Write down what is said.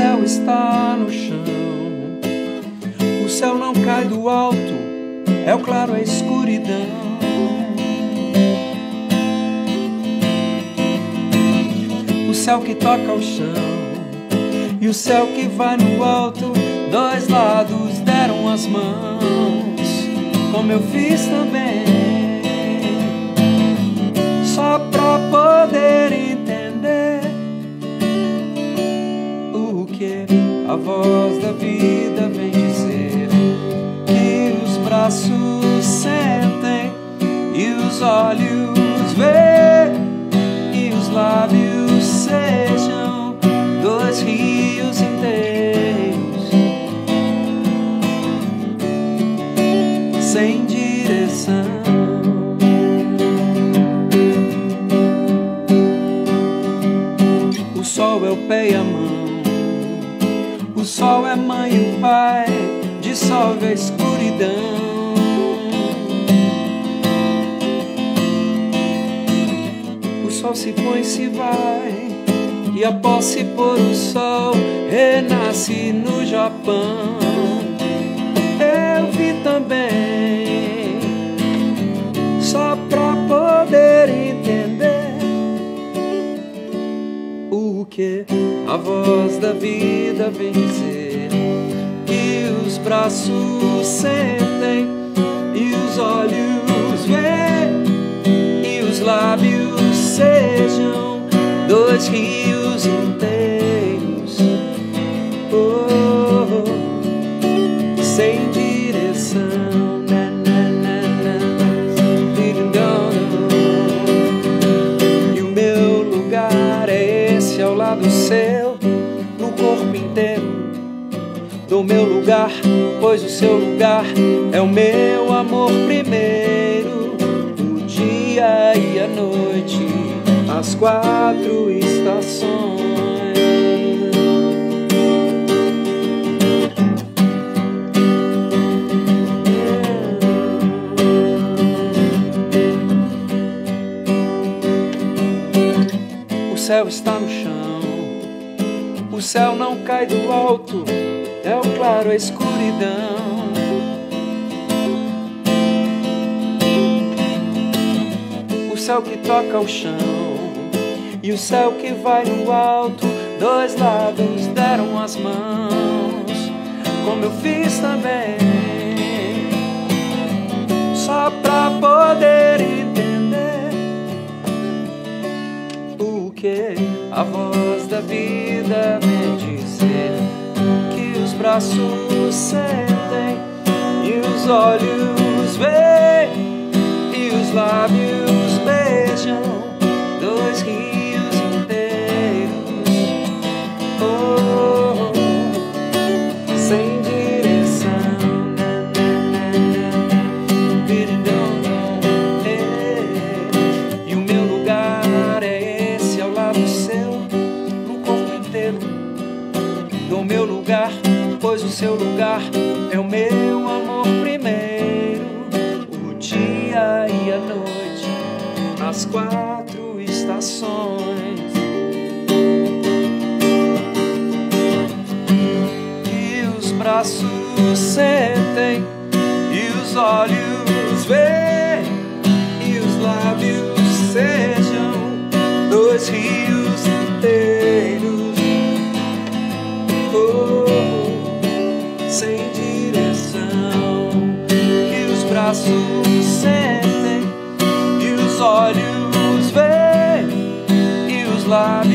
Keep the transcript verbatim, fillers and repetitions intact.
céu está no chão. O céu não cai do alto, é o claro, a escuridão. O céu que toca o chão e o céu que vai no alto, dois lados deram as mãos, como eu fiz também, só pra poder entender o que a voz da vida vem dizer. Que os braços sentem e os olhos veem e os lábios sejam dois rios inteiros sem direção. O sol é o pé e a mão, o sol é mãe e o pai, dissolve a escuridão. O sol se põe e se vai, e após se pôr o sol, renasce no Japão. Eu vi também, só pra poder entender o que a voz da vida vem dizer. Que os braços sentem e os olhos veem e os lábios sejam dois rios inteiros, oh, oh, sem direção. Na, na, na, na. E o meu lugar é esse ao lado seu, no corpo inteiro do meu lugar, pois o seu lugar é o meu amor primeiro. O dia e a noite, as quatro estações. O céu está no chão, o céu não cai do alto, é o claro, a escuridão. O céu que toca o chão e o céu que vai no alto, dois lados deram as mãos, como eu fiz também, só pra poder entender o que a voz da vida vem dizer. Que os braços sentem e os olhos veem e os lábios beijam dois rios inteiros, oh, oh, sem direção. E o meu lugar é esse ao lado seu, no corpo inteiro do meu lugar, pois o seu lugar é o meu amor primeiro. O dia e a noite, as quatro estações. E os braços sentem e os olhos veem e os lábios sejam dois rios inteiros, oh, sem direção. Que os braços sentem e os olhos veem e os lábios